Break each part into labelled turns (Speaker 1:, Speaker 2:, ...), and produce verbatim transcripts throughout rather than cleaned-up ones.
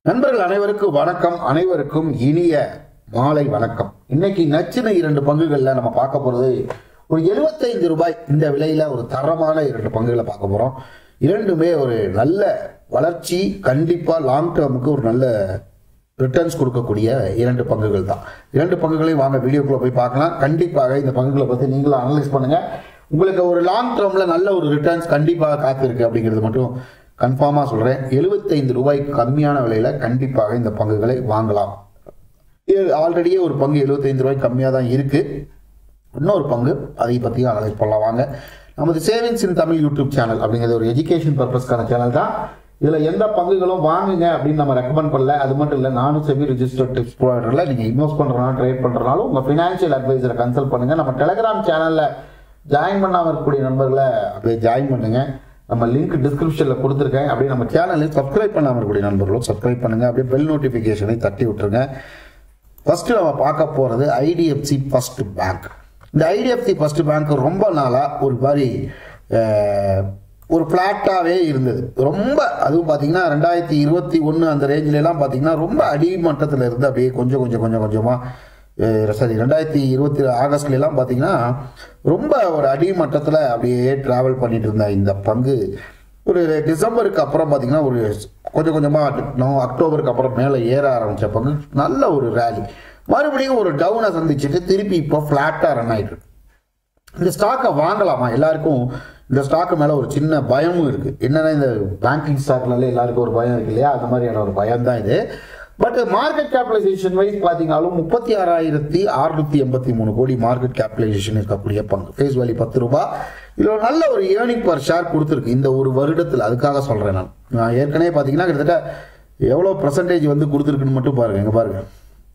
Speaker 1: நண்பர்கள் அனைவருக்கும் வணக்கம். அனைவருக்கும் இனிய மாலை வணக்கம். இன்னைக்கு நச்சின இரண்டு பங்குகள்ல நம்ம பார்க்க போறது ஒரு எழுபத்தைந்து ரூபாய் இந்த விலையில ஒரு தரமான இரண்டு பங்குகளை பார்க்க போறோம். இரண்டுமே ஒரு நல்ல வளர்ச்சி, கண்டிப்பா லாங் டேர்முக்கு ஒரு நல்ல ரிட்டர்ன்ஸ் கொடுக்கக்கூடிய இரண்டு பங்குகள் தான். இரண்டு பங்குகளையும் வாங்க வீடியோக்குள்ள போய் பார்க்கலாம். கண்டிப்பாக இந்த பங்குகளை பத்தி நீங்களும் அனலைஸ் பண்ணுங்க. உங்களுக்கு ஒரு லாங் டேர்ம்ல நல்ல ஒரு ரிட்டர்ன்ஸ் கண்டிப்பாக காத்திருக்கு அப்படிங்கிறது மட்டும் கன்ஃபார்மாக சொல்கிறேன். எழுபத்தைந்து ரூபாய்க்கு கம்மியான விலையில் கண்டிப்பாக இந்த பங்குகளை வாங்கலாம். ஆல்ரெடியே ஒரு பங்கு எழுபத்தைந்து ரூபாய்க்கு கம்மியாக தான் இருக்குது. இன்னொரு பங்கு அதை பற்றியும் அனலைஸ் பண்ணலாம். வாங்க. நமது savings in Tamil YouTube channel அப்படிங்கிறது ஒரு எஜுகேஷன் பர்பஸ்க்கான சேனல் தான். இதில் எந்த பங்குகளும் வாங்குங்க அப்படின்னு நம்ம ரெக்கமெண்ட் பண்ணல. அது மட்டும் இல்லை, நானும் செபி ரிஜிஸ்டர்ட் டிப்ஸ் ப்ரொவைடரில் நீங்கள் இன்வெஸ்ட் பண்ணுறனாலும் ட்ரேட் பண்ணுறனாலும் உங்கள் ஃபினான்ஷியல் அட்வைசரை கன்சல்ட் பண்ணுங்கள். நம்ம டெலிகிராம் சேனலில் ஜாயின் பண்ணாமல் இருக்கக்கூடிய நண்பர்களை அப்படியே ஜாயின் பண்ணுங்கள். நம்ம லிங்க் டிஸ்கிரிப்ஷனில் கொடுத்துருக்கேன். அப்படியே நம்ம சேனலையும் சப்ஸ்கிரைப் பண்ணாமல் இருக்கக்கூடிய நண்பர்களும் சப்ஸ்கிரைப் பண்ணுங்கள். அப்படியே பெல் நோட்டிஃபிகேஷனை தட்டி விட்டுருங்க. ஃபஸ்ட்டு நம்ம பார்க்க போகிறது ஐடிஎஃப்சி ஃபர்ஸ்ட் பேங்க். இந்த ஐடிஎஃப்சி ஃபர்ஸ்ட் பேங்க் ரொம்ப நாளாக ஒரு மாதிரி ஒரு ஃப்ளாட்டாகவே இருந்தது. ரொம்ப அதுவும் பார்த்தீங்கன்னா ரெண்டாயிரத்தி இருபத்தி ஒன்று அந்த ரேஞ்சிலலாம் பார்த்தீங்கன்னா ரொம்ப அடிமட்டத்தில் இருந்து அப்படியே கொஞ்சம் கொஞ்சம் கொஞ்சம் கொஞ்சமாக சரி ரெண்டாயிரத்தி இருபத்தி ஆகஸ்ட்லாம் பார்த்தீங்கன்னா ரொம்ப ஒரு அடிமட்டத்தில் அப்படியே ட்ராவல் பண்ணிட்டு இருந்த இந்த பங்கு ஒரு டிசம்பருக்கு அப்புறம் பார்த்தீங்கன்னா ஒரு கொஞ்சம் கொஞ்சமாக அக்டோபருக்கு அப்புறம் மேலே ஏற ஆரம்பித்த பங்கு நல்ல ஒரு ரேலி, மறுபடியும் ஒரு டவுனை சந்திச்சுட்டு திருப்பி இப்போ ஃப்ளாட்டாக ரன் ஆகிட்டு. இந்த ஸ்டாக்கை வாங்கலாமா? எல்லாருக்கும் இந்த ஸ்டாக்கு மேலே ஒரு சின்ன பயமும் இருக்குது. என்னென்னா இந்த பேங்கிங் ஸ்டாக்னாலே எல்லாருக்கும் ஒரு பயம் இருக்கு இல்லையா? அந்த மாதிரியான ஒரு பயம் தான் இது. பட் மார்க்கெட் கேபிடலைசேஷன் வைஸ் பார்த்தீங்கன்னாலும் முப்பத்தி ஆறாயிரத்தி அறுநூத்தி எண்பத்தி மூணு கோடி மார்க்கெட் கேபிடலைசேஷன் இருக்கக்கூடிய பங்கு. ஃபேஸ் வேல்யூ பத்து ரூபாய். இதில் நல்ல ஒரு ஏர்னிங் பர் ஷேர் கொடுத்துருக்கு இந்த ஒரு வருடத்தில். அதுக்காக சொல்கிறேன் நான். நான் ஏற்கனவே பார்த்தீங்கன்னா கிட்டத்தட்ட எவ்வளோ பர்சன்டேஜ் வந்து கொடுத்துருக்குன்னு மட்டும் பாருங்கள். எங்கே பாருங்கள்,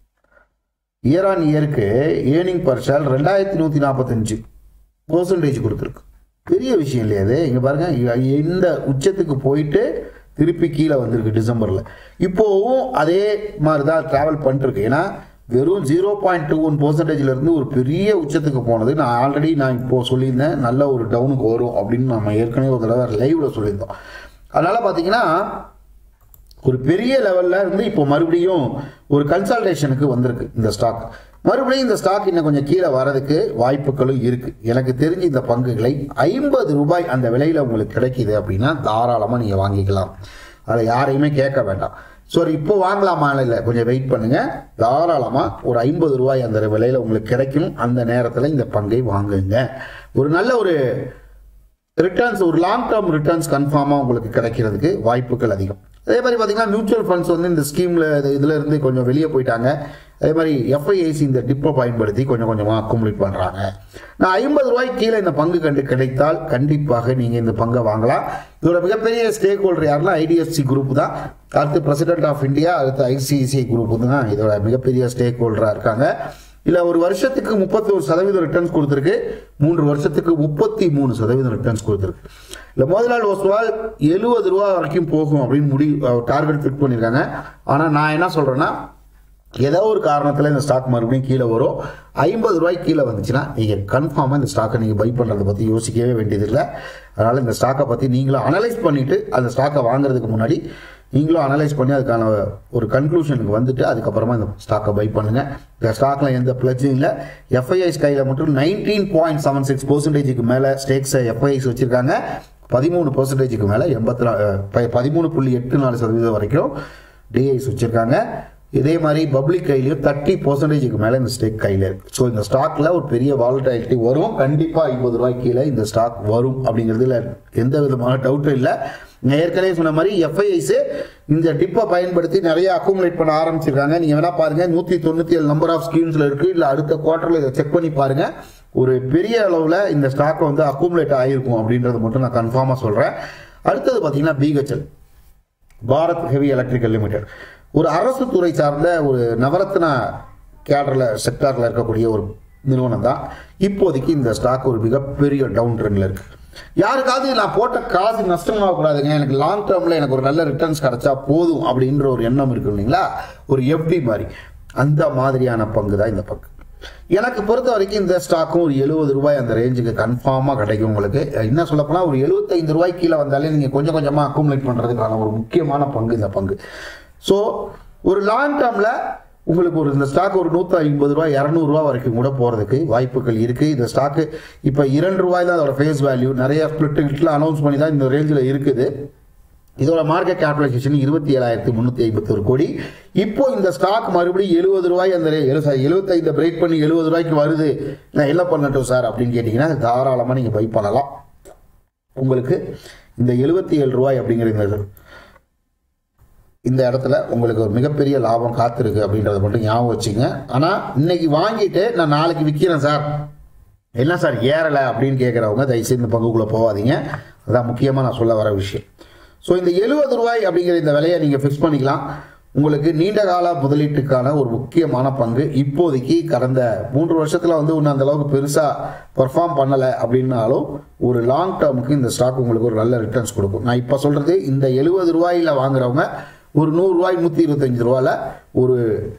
Speaker 1: இயர் ஆன் இயருக்கு ஏர்னிங் பர் ஷேர் ரெண்டாயிரத்தி நூற்றி நாற்பத்தஞ்சு பர்சன்டேஜ் கொடுத்துருக்கு. பெரிய விஷயம் இல்லையா அது? இங்கே பாருங்கள், இந்த உச்சத்துக்கு போயிட்டு திருப்பி கீழே வந்திருக்கு டிசம்பரில். இப்போவும் அதே மாதிரி தான் ட்ராவல் பண்ணிட்டுருக்கு. ஏன்னா வெறும் ஜீரோ பாயிண்ட் டூ ஒன் பர்சன்டேஜ்லேருந்து ஒரு பெரிய உச்சத்துக்கு போனது. நான் ஆல்ரெடி நான் இப்போது சொல்லியிருந்தேன் நல்ல ஒரு டவுனுக்கு வரும் அப்படின்னு நம்ம ஏற்கனவே ஒரு தடவை லைவில் சொல்லியிருந்தோம். அதனால் பார்த்தீங்கன்னா ஒரு பெரிய லெவலில் இருந்து இப்போ மறுபடியும் ஒரு கன்சல்டேஷனுக்கு வந்திருக்கு இந்த ஸ்டாக். மறுபடியும் இந்த ஸ்டாக் இன்னும் கொஞ்சம் கீழே வரதுக்கு வாய்ப்புகளும் இருக்குது. எனக்கு தெரிஞ்சு இந்த பங்குகளை ஐம்பது ரூபாய் அந்த விலையில் உங்களுக்கு கிடைக்கிது அப்படின்னா தாராளமாக நீங்கள் வாங்கிக்கலாம். அதை யாரையுமே கேட்க வேண்டாம். ஸோ இப்போ வாங்கலாமா? இல்லை, கொஞ்சம் வெயிட் பண்ணுங்கள். தாராளமாக ஒரு ஐம்பது ரூபாய் அந்த விலையில் உங்களுக்கு கிடைக்கும். அந்த நேரத்தில் இந்த பங்கை வாங்குங்க. ஒரு நல்ல ஒரு ரிட்டர்ன்ஸ், ஒரு லாங் டேர்ம் ரிட்டர்ன்ஸ் கன்ஃபார்மாக உங்களுக்கு கிடைக்கிறதுக்கு வாய்ப்புகள் அதிகம். அதே மாதிரி பார்த்தீங்கன்னா மியூச்சுவல் ஃபண்ட்ஸ் வந்து இந்த ஸ்கீமில் இதில் இருந்து கொஞ்சம் வெளியே போயிட்டாங்க. அதே மாதிரி எஃப்ஐஐசி இந்த டிப்பை பயன்படுத்தி கொஞ்சம் கொஞ்சமாக அக்குமுலேட் பண்ணுறாங்க. நான் ஐம்பது ரூபாய்க்கு கீழே இந்த பங்கு கண்டு கிடைத்தால் கண்டிப்பாக நீங்கள் இந்த பங்கை வாங்கலாம். இதோட மிகப்பெரிய ஸ்டேக் ஹோல்டர் யாருன்னா ஐடிஎஃப்சி குரூப் தான். அடுத்து பிரசிடென்ட் ஆஃப் இந்தியா, அடுத்து ஐசிஐசிஐ குரூப் தான் இதோட மிகப்பெரிய ஸ்டேக் ஹோல்டராக இருக்காங்க. இல்லை ஒரு வருஷத்துக்கு முப்பத்தி ஒரு சதவீதம் ரிட்டர்ன்ஸ் கொடுத்துருக்கு. மூன்று வருஷத்துக்கு முப்பத்தி மூணு சதவீதம் ரிட்டர்ன்ஸ் கொடுத்துருக்கு. இல்லை முதல் நாள் ஒஸ்வால் எழுபது ரூபா வரைக்கும் போகும் அப்படின்னு முடி டார்கெட் ஃபிக்ஸ் பண்ணியிருக்காங்க. ஆனால் நான் என்ன சொல்கிறேன்னா, ஏதோ ஒரு காரணத்தில் இந்த ஸ்டாக் மறுபடியும் கீழே வரும். ஐம்பது ரூபாய்க்கு கீழே வந்துச்சுன்னா நீங்கள் கன்ஃபார்மாக இந்த ஸ்டாக்கை நீங்கள் பை பண்ணுறதை பற்றி யோசிக்கவே வேண்டியதில்லை. அதனால் இந்த ஸ்டாக்கை பற்றி நீங்களும் அனலைஸ் பண்ணிவிட்டு அந்த ஸ்டாக்கை வாங்குறதுக்கு முன்னாடி நீங்களும் அனலைஸ் பண்ணி அதுக்கான ஒரு கன்க்ளூஷனுக்கு வந்துட்டு அதுக்கப்புறமா இந்த ஸ்டாக்கை பை பண்ணுங்கள். இந்த ஸ்டாக்கில் எந்த பிளட்ஜும் இல்லை. எஃப்ஐஐஸ் கையில் மட்டும் நைன்டீன் பாயிண்ட் செவன் சிக்ஸ் பர்சன்டேஜுக்கு மேலே ஸ்டேக்ஸை எஃப்ஐஐஸ் வச்சுருக்காங்க. பதிமூணு பர்சன்டேஜுக்கு மேலே எண்பத்தி நாலு பதிமூணு புள்ளி எட்டு நாலு சதவீதம் வரைக்கும் டிஐஸ் வச்சுருக்காங்க. இதே மாதிரி பப்ளிக் கையிலையும் தேர்ட்டி பர்சன்டேஜுக்கு மேலே இந்த ஸ்டேக் கையில் இருக்குது. ஸோ இந்த ஸ்டாக்கில் ஒரு பெரிய வாலட்டிலிட்டி வரும். கண்டிப்பாக ஐம்பது ரூபாய்க்கு கீழே இந்த ஸ்டாக் வரும் அப்படிங்கிறதுல எந்த விதமான டவுட்டும் இல்லை. நான் ஏற்கனவே சொன்ன மாதிரி எஃப்ஐஐஸு இந்த டிப்பை பயன்படுத்தி நிறைய அக்குமுலேட் பண்ண ஆரம்பிச்சிருக்காங்க. நீங்கள் வேணால் பாருங்கள், நூற்றி தொண்ணூற்றி ஏழு நம்பர் ஆஃப் ஸ்கீம்ஸில் இருக்குது. இல்லை அடுத்த குவார்ட்டரில் இதை செக் பண்ணி பாருங்கள். ஒரு பெரிய அளவில் இந்த ஸ்டாக்கை வந்து அக்குமுலேட் ஆகிருக்கும் அப்படின்றத மட்டும் நான் கன்ஃபார்மாக சொல்கிறேன். அடுத்தது பார்த்தீங்கன்னா BHEL, Bharat heavy electrical limited, ஒரு அரசு துறை சார்ந்த ஒரு நவரத்னா கேடரில் செக்டாரில் இருக்கக்கூடிய ஒரு நிறுவனம் தான். இப்போதைக்கு இந்த ஸ்டாக் ஒரு மிகப்பெரிய டவுன் ட்ரெண்டில் இருக்குது. யாருக்காவது நான் போட்ட காசு நஷ்டமாகக்கூடாதுங்க, எனக்கு லாங் டேர்மில் எனக்கு ஒரு நல்ல ரிட்டர்ன்ஸ் கிடைச்சா போதும் அப்படின்ற ஒரு எண்ணம் இருக்கு இல்லைங்களா? ஒரு எஃப்டி மாதிரி, அந்த மாதிரியான பங்கு தான் இந்த பங்கு. எனக்கு பொறுத்த வரைக்கும் இந்த ஸ்டாக்கும் ஒரு எழுபது ரூபாய் அந்த ரேஞ்சுக்கு கன்ஃபார்மாக கிடைக்கும். உங்களுக்கு என்ன சொல்லப்போனால் ஒரு எழுபத்தைந்து ரூபாய்க்கு கீழே வந்தாலே நீங்கள் கொஞ்சம் கொஞ்சமாக அக்குமுலேட் பண்ணுறதுக்கான ஒரு முக்கியமான பங்கு இந்த பங்கு. ஸோ ஒரு லாங் டேர்மில் உங்களுக்கு ஒரு இந்த ஸ்டாக் ஒரு நூற்றி ஐம்பது ரூபா இரநூறுவா வரைக்கும் கூட போகிறதுக்கு வாய்ப்புகள் இருக்குது. இந்த ஸ்டாக்கு இப்போ இரண்டு ரூபாய் தான் அதோட ஃபேஸ் வேல்யூ. நிறைய ஸ்பிளிட்டுகிட்டில் அனௌன்ஸ் பண்ணி தான் இந்த ரேஞ்சில் இருக்குது. இதோட மார்க்கெட் கேபிடலைசேஷன் இருபத்தி ஏழாயிரத்தி முந்நூற்றி ஐம்பத்தி ஒரு கோடி. இப்போ இந்த ஸ்டாக் மறுபடியும் எழுபது ரூபாய் அந்த எழுபத்தைந்து பிரேக் பண்ணி எழுபது ரூபாய்க்கு வருது, நான் என்ன பண்ணட்டும் சார் அப்படின்னு கேட்டிங்கன்னா தாராளமாக நீங்கள் பை பண்ணலாம். உங்களுக்கு இந்த எழுபத்தி ஏழு ரூபாய் அப்படிங்கிற இந்த இந்த இடத்துல உங்களுக்கு ஒரு மிகப்பெரிய லாபம் காத்திருக்கு அப்படின்றத மட்டும் ஞாபகம் வச்சுங்க. ஆனால் இன்னைக்கு வாங்கிட்டு நான் நாளைக்கு விற்கிறேன் சார், என்ன சார் ஏறலை அப்படின்னு கேட்குறவங்க தயவுசெய்து இந்த பங்குக்குள்ளே போகாதீங்க. அதுதான் முக்கியமாக நான் சொல்ல வர விஷயம். ஸோ இந்த எழுபது ரூபாய் அப்படிங்கிற இந்த விலையை நீங்கள் ஃபிக்ஸ் பண்ணிக்கலாம். உங்களுக்கு நீண்ட கால முதலீட்டுக்கான ஒரு முக்கியமான பங்கு. இப்போதைக்கு கடந்த மூன்று வருஷத்தில் வந்து ஒன்று அந்த அளவுக்கு பெருசாக பர்ஃபார்ம் பண்ணலை அப்படின்னாலும் ஒரு லாங் டேர்முக்கு இந்த ஸ்டாக் உங்களுக்கு ஒரு நல்ல ரிட்டர்ன்ஸ் கொடுக்கும். நான் இப்போ சொல்கிறது இந்த எழுபது ரூபாயில் வாங்குறவங்க ஒரு நூறு ரூபாய் நூற்றி இருபத்தஞ்சு ரூபாயில் ஒரு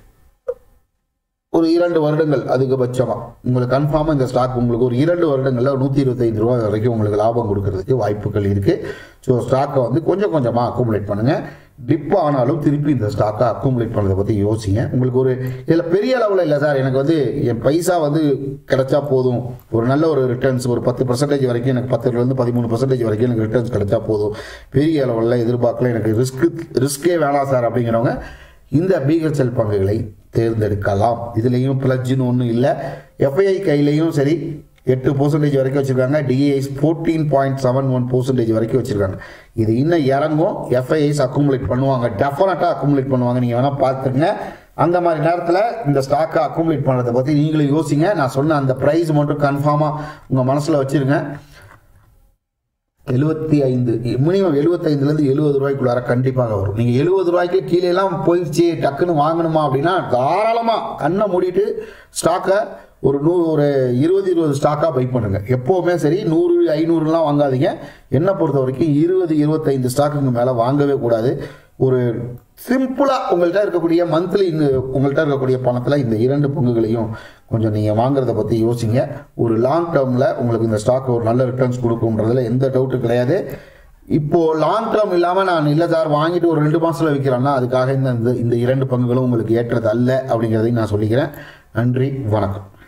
Speaker 1: ஒரு இரண்டு வருடங்கள் அதிகபட்சமாக உங்களுக்கு கன்ஃபார்மாக இந்த ஸ்டாக் உங்களுக்கு ஒரு இரண்டு வருடங்களில் நூற்றி இருபத்தைந்து ரூபாய் வரைக்கும் உங்களுக்கு லாபம் கொடுக்கறதுக்கு வாய்ப்புகள் இருக்குது. ஸோ ஸ்டாக்கை வந்து கொஞ்சம் கொஞ்சமாக அக்குமுலேட் பண்ணுங்கள். டிப் ஆனாலும் திருப்பி இந்த ஸ்டாக்கை அக்குமுலேட் பண்ணுறதை பற்றி யோசிங்க. உங்களுக்கு ஒரு இதில் பெரிய அளவில் இல்லை சார், எனக்கு வந்து என் பைசா வந்து கிடைச்சா போதும், ஒரு நல்ல ஒரு ரிட்டர்ன்ஸ் ஒரு பத்து பர்சன்டேஜ் வரைக்கும் எனக்கு பத்துலேருந்து பதிமூணு பர்சன்டேஜ் வரைக்கும் எனக்கு ரிட்டர்ன்ஸ் கிடைச்சா போதும், பெரிய அளவில் எதிர்பார்க்கல, எனக்கு ரிஸ்க்கு ரிஸ்கே வேணாம் சார் அப்படிங்கிறவங்க இந்த பிஹெச்எல் பங்குகளை தேர்ந்தெடுக்கலாம். இதுலேயும் பிளட்ஜின்னு ஒன்றும் இல்லை. எஃப்ஐஐ கையிலையும் சரி எட்டு பர்சன்டேஜ் வரைக்கும் வச்சுருக்காங்க. DIIs fourteen point seven one percentage வரைக்கும் வச்சுருக்காங்க. இது இன்னும் இறங்கும். எஃப்ஐஐஸ் அக்குமுலேட் பண்ணுவாங்க, டெஃபினட்டாக அக்குமுலேட் பண்ணுவாங்க. நீங்கள் வேணால் பார்த்துருங்க. அந்த மாதிரி நேரத்தில் இந்த ஸ்டாக்கை அக்குமுலேட் பண்ணுறதை பற்றி நீங்களும் யோசிங்க. நான் சொன்ன அந்த ப்ரைஸ் மட்டும் கன்ஃபார்மாக உங்கள் மனசில் வச்சுருங்க. எழுபத்தி ஐந்து மினிமம் எழுபத்தைந்துலேருந்து எழுபது ரூபாய்க்குள்ளார கண்டிப்பாக வரும். நீங்கள் எழுபது ரூபாய்க்கு கீழேலாம் போயிடுச்சு டக்குன்னு வாங்கணுமா அப்படின்னா தாராளமாக கண்ணை மூடிட்டு ஸ்டாக்கை ஒரு நூ ஒரு இருபது இருபது ஸ்டாக்காக பை பண்ணுங்கள். எப்போவுமே சரி நூறு ஐநூறுலாம் வாங்காதீங்க. என்னை பொறுத்த வரைக்கும் இருபது இருபத்தைந்து ஸ்டாக்குங்க மேலே வாங்கவே கூடாது. ஒரு சிம்பிளாக உங்கள்கிட்ட இருக்கக்கூடிய மந்த்லி இந்த உங்கள்கிட்ட இருக்கக்கூடிய பணத்தில் இந்த இரண்டு பங்குகளையும் கொஞ்சம் நீங்கள் வாங்குறத பற்றி யோசிங்க. ஒரு லாங் டேர்மில் உங்களுக்கு இந்த ஸ்டாக் ஒரு நல்ல ரிட்டர்ன்ஸ் கொடுக்குன்றதுல எந்த டவுட்டும் கிடையாது. இப்போது லாங் டேர்ம் இல்லாமல் நான் இல்லை சார் வாங்கிட்டு ஒரு ரெண்டு மாதத்தில் விற்கிறேன்னா அதுக்காக இந்த இந்த இரண்டு பங்குகளும் உங்களுக்கு ஏற்றது அல்ல அப்படிங்கிறதையும் நான் சொல்லிக்கிறேன். நன்றி, வணக்கம்.